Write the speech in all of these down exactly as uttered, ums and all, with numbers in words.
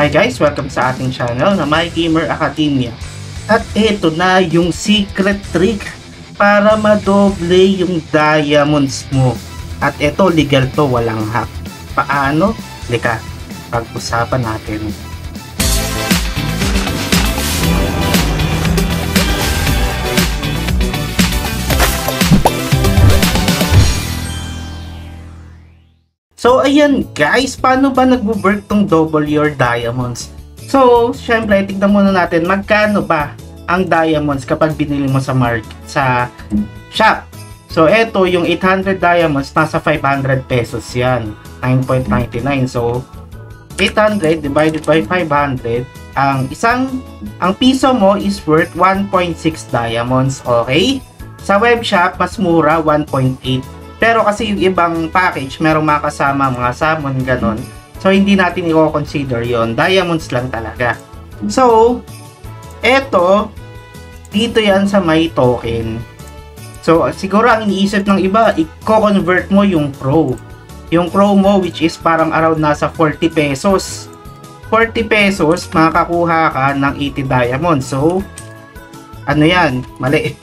Hi guys, welcome sa ating channel na My Gamer Academia. At ito na yung secret trick para madoble yung diamonds mo. At ito, legal to, walang hack. Paano? Lika, pag-usapan natin. So, ayan guys, paano ba nag-work tong double your diamonds? So, syempre, tignan muna natin magkano ba ang diamonds kapag binili mo sa market, sa shop. So, eto, yung eight hundred diamonds, nasa five hundred pesos yan. nine point nine nine. So, eight hundred divided by five hundred, ang isang, ang piso mo is worth one point six diamonds, okay? Sa web shop, mas mura, one point eight. Pero kasi yung ibang package, merong makasama mga salmon, ganon. So, hindi natin i-consider yon. Diamonds lang talaga. So, eto, dito yan sa may token. So, siguro ang iniisip ng iba, i-convert mo yung pro. Yung pro mo, which is parang around nasa forty pesos. forty pesos, makakakuha ka ng eighty diamonds. So, ano yan? Mali.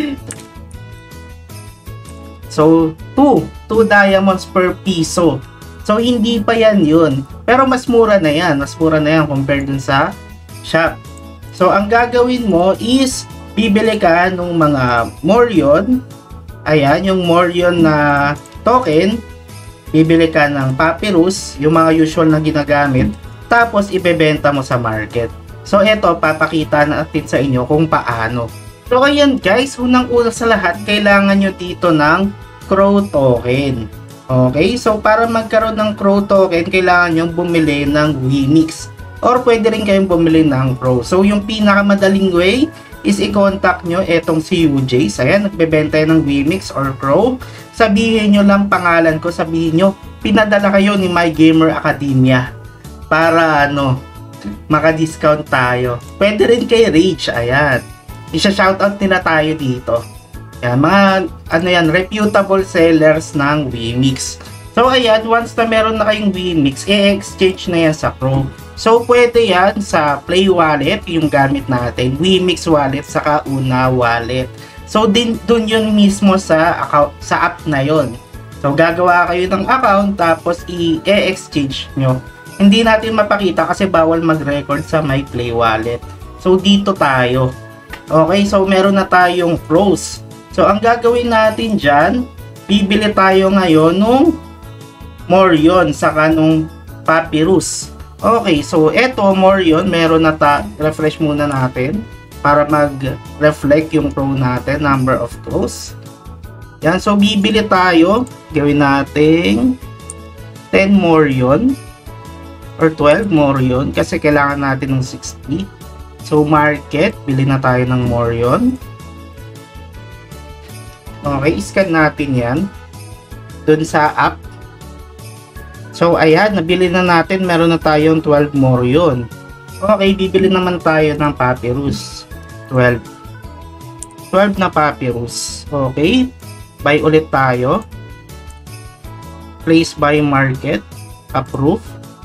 So, two. two diamonds per piso. So, hindi pa yan yun. Pero mas mura na yan. Mas mura na yan compared dun sa shop. So, ang gagawin mo is, bibili ka ng mga Morion. Ayan, yung Morion na token. Bibili ka ng Papyrus, yung mga usual na ginagamit. Tapos, ibebenta mo sa market. So, eto, papakita natin sa inyo kung paano. So, ayan guys, unang-una sa lahat, kailangan nyo dito ng Crow token. Okay, so para magkaroon ng Crow token, kailangan nyo bumili ng Wemix. Or pwede rin kayong bumili ng Crow. So, yung pinakamadaling way is i-contact nyo etong si U J. Ayan, nagbebenta ng Wemix or Crow. Sabihin nyo lang pangalan ko, sabihin nyo, pinadala kayo ni My Gamer Academia. Para ano, maka-discount tayo. Pwede rin kay Rage, ayan. Isa-shoutout nila tayo dito. Yan, mga ano yan, reputable sellers ng Wemix. So ayan, once na meron na kayong Wemix, i-exchange na yan sa Pro. So pwede yan sa Play Wallet, yung gamit natin, Wemix Wallet, saka Una Wallet. So din dun yun mismo sa account, sa app na yon. So gagawa kayo ng account, tapos i-exchange nyo. Hindi natin mapakita kasi bawal mag-record sa My Play Wallet. So dito tayo. Okay, so meron na tayong pros. So, ang gagawin natin dyan, bibili tayo ngayon nung Morion, saka nung Papyrus. Okay, so eto Morion, meron na ta, refresh muna natin para mag-reflect yung pro natin, number of pros. Yan, so bibili tayo, gawin natin ten Morion or twelve Morion kasi kailangan natin ng sixty. So, market, bili na tayo ng Morion. Okay, scan natin yan. Dun sa app. So, ayan, nabili na natin. Meron na tayong twelve Morion. Okay, bibili naman tayo ng Papyrus. twelve. twelve na Papyrus. Okay, buy ulit tayo. Place by market. Approve.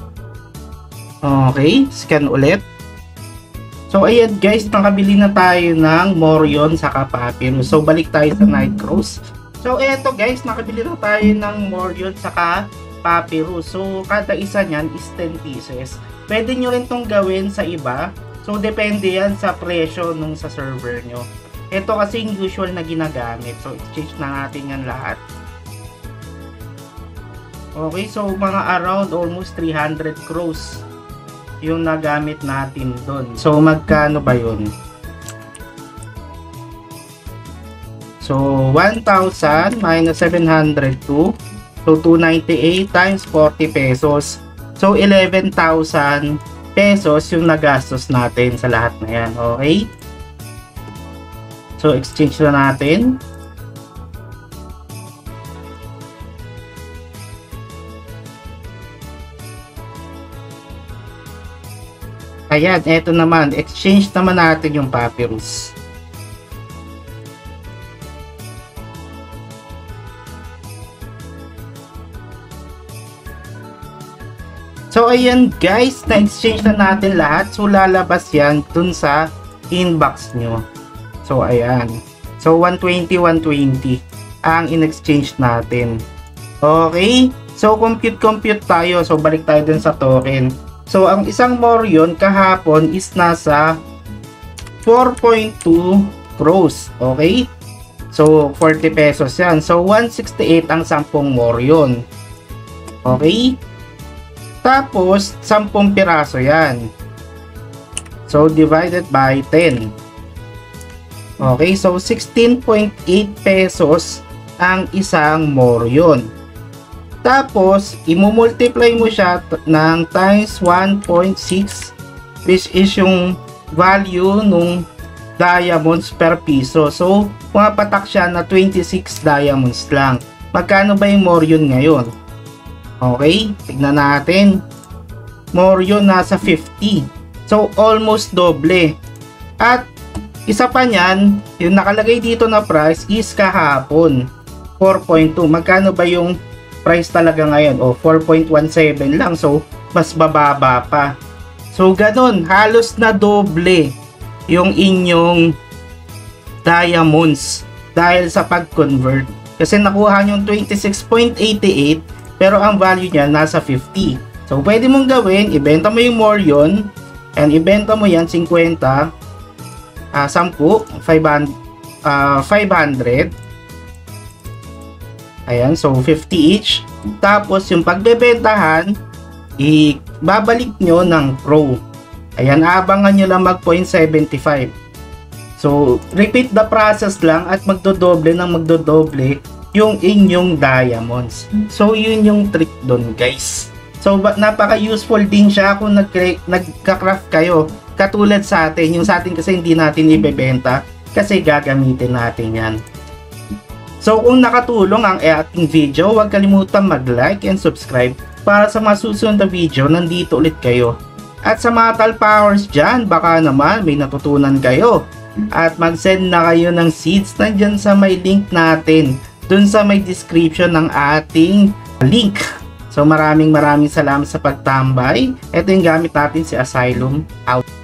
Okay, scan ulit. So, ayan guys, nakabili na tayo ng Morion saka Papyrus. So, balik tayo sa Nightcrows. So, eto guys, nakabili na tayo ng Morion saka Papyrus. So, kada isa niyan is ten pieces. Pwede nyo rin itong gawin sa iba. So, depende yan sa presyo nung sa server nyo. Ito kasi yung usual na ginagamit. So, exchange na natin yan lahat. Okay, so mga around almost three hundred crows yung nagamit natin doon. So, magkano ba yun? So, one thousand minus seven hundred two. So, two ninety-eight times forty pesos. So, eleven thousand pesos yung nagastos natin sa lahat na yan. Okay? So, exchange na natin. Ayan, eto naman. Exchange naman natin yung Papyrus. So ayan guys, na-exchange na natin lahat. So lalabas yan dun sa inbox nyo. So ayan. So one twenty, one twenty ang in-exchange natin. Okay. So compute compute tayo. So balik tayo dun sa token. So ang isang Morion kahapon is nasa four point two crores. Okay. So forty pesos yan. So one sixty-eight ang sampung Morion. Okay. Tapos sampung piraso yan. So divided by ten. Okay, so sixteen point eight pesos ang isang Morion. Tapos i-multiply mo siya ng times one point six, which is yung value nung diamonds per piso. So pumapatak siya na twenty-six diamonds lang. Magkano ba yung Morion ngayon? Okay, tignan natin. Morion nasa fifty. So almost doble. At isa pa niyan, yung nakalagay dito na price is kahapon four point two. Magkano ba yung price talaga ngayon? O four point one seven lang. So mas bababa pa. So ganun, halos na doble yung inyong diamonds dahil sa pag-convert. Kasi nakuha yung twenty-six point eight eight pero ang value niya nasa fifty. So pwede mong gawin, ibenta mo yung Morion and ibenta mo yan fifty, uh, ten, five hundred, uh, five hundred. Ayan, so fifty each. Tapos yung pagbebentahan, ibabalik nyo ng Pro. Ayan, abangan nyo lang mag zero point seven five. So, repeat the process lang at magdodoble ng magdodoble yung inyong diamonds. So, yun yung trick doon, guys. So, napaka-useful din siya kung nagka-craft kayo. Katulad sa atin, yung sa atin kasi hindi natin ibebenta kasi gagamitin natin yan. So, kung nakatulong ang ating video, huwag kalimutan mag-like and subscribe para sa mga susunod na video, nandito ulit kayo. At sa mga talpowers dyan, baka naman may natutunan kayo. At mag-send na kayo ng seeds na dyan sa may link natin. Dun sa may description ng ating link. So maraming maraming salamat sa pagtambay. Ito yung gamit natin si Asylum. Out.